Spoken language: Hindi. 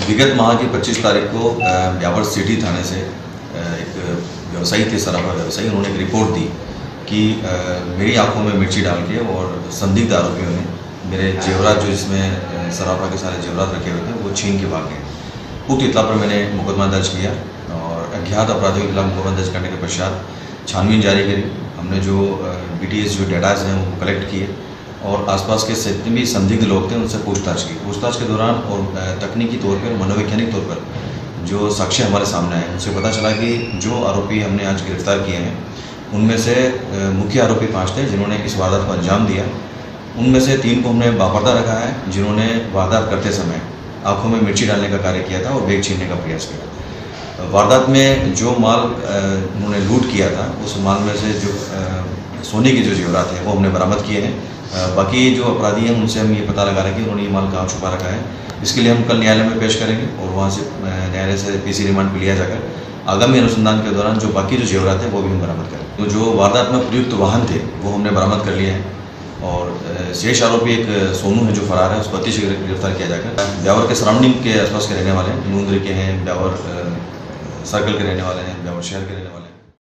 विगत माह की 25 तारीख को ब्यावर सिटी थाने से एक व्यवसायी थे, सराफा व्यवसायी, उन्होंने एक रिपोर्ट दी कि मेरी आंखों में मिर्ची डाल के और संदिग्ध आरोपियों ने मेरे जेवरात, जो इसमें सराफा के सारे जेवरात रखे हुए थे, वो छीन के भाग गए। उक्त इत्तला पर मैंने मुकदमा दर्ज किया और अज्ञात अपराधियों के खिलाफ मुकदमा दर्ज करने के पश्चात छानबीन जारी करी। हमने जो BTS जो डेटाज हैं वो कलेक्ट किए और आसपास के जितने भी संदिग्ध लोग थे उनसे पूछताछ की। पूछताछ के दौरान और तकनीकी तौर पर, मनोवैज्ञानिक तौर पर जो साक्ष्य हमारे सामने आए, उनसे पता चला कि जो आरोपी हमने आज गिरफ्तार किए हैं उनमें से मुख्य आरोपी 5 थे जिन्होंने इस वारदात को अंजाम दिया। उनमें से 3 को हमने बापर्दा रखा है जिन्होंने वारदात करते समय आंखों में मिर्ची डालने का कार्य किया था और बैग छीनने का प्रयास किया। वारदात में जो माल उन्होंने लूट किया था उस माल में से जो सोने के जो जेवरात हैं वो हमने बरामद किए हैं। बाकी जो अपराधी हैं उनसे हम ये पता लगा रहे हैं कि उन्होंने ये माल कहाँ छुपा रखा है। इसके लिए हम कल न्यायालय में पेश करेंगे और वहाँ से न्यायालय से PC रिमांड पर लिया जाकर आगामी अनुसंधान के दौरान जो बाकी जो जेवरात हैं वो भी हम बरामद करें। तो जो वारदात में प्रयुक्त वाहन थे वो हमने बरामद कर लिए हैं और शेष आरोपी एक सोनू है जो फरार है, उसको अति शीघ्र गिरफ्तार किया जाकर। ब्यावर के सराउंडिंग के आसपास के रहने वाले हैं, नूंदरी के हैं, ब्यावर सर्कल के रहने वाले हैं, ब्यावर शहर के रहने वाले हैं।